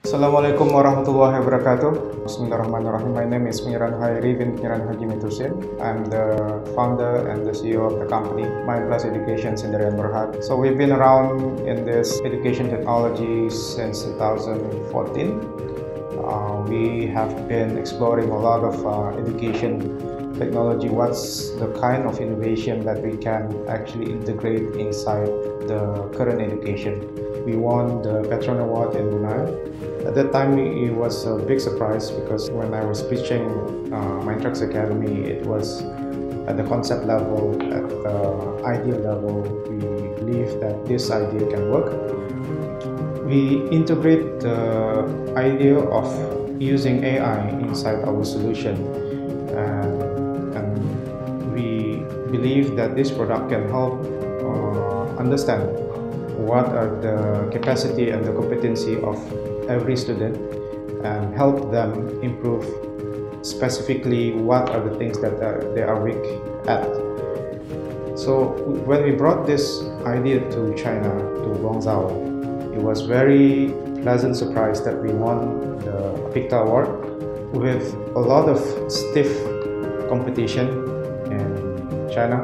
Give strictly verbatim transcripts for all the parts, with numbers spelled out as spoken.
Assalamualaikum warahmatullahi wabarakatuh. Bismillahirrahmanirrahim. My name is Miran Hairi bin Miran Haji Metusin. I'm the founder and the C E O of the company Mindplus Education Sendirian Berhad. So we've been around in this education technology since two thousand fourteen. Uh, we have been exploring a lot of uh, education technology. What's the kind of innovation that we can actually integrate inside the current education? We won the Petron Award in Brunei. At that time, it was a big surprise because when I was pitching uh, Mindtrux Academy, it was at the concept level, at the idea level. We believe that this idea can work. We integrate the idea of using A I inside our solution, and, and we believe that this product can help uh, understand what are the capacity and the competency of every student and help them improve specifically what are the things that are, they are weak at. So when we brought this idea to China, to Guangzhou, it was very pleasant surprise that we won the PICTA award with a lot of stiff competition in China.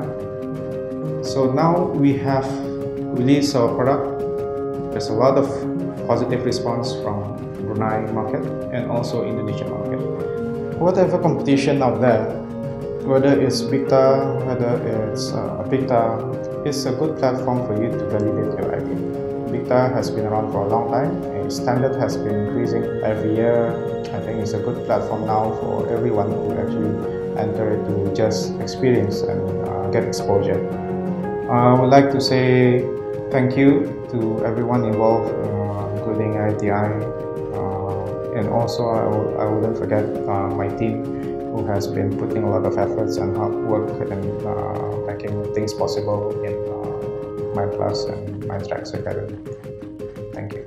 So now we have released our product. There's a lot of positive response from Brunei market and also Indonesian market. Whatever competition out there, whether it's PICTA, whether it's uh, PICTA, it's a good platform for you to validate your idea. PICTA has been around for a long time. Its standard has been increasing every year. I think it's a good platform now for everyone to actually enter to just experience and uh, get exposure. I would like to say thank you to everyone involved, uh, including I T I, uh, and also I, w I wouldn't forget uh, my team who has been putting a lot of efforts and hard work and uh, making things possible in uh, Mindplus and Mindtrux Academy. Thank you.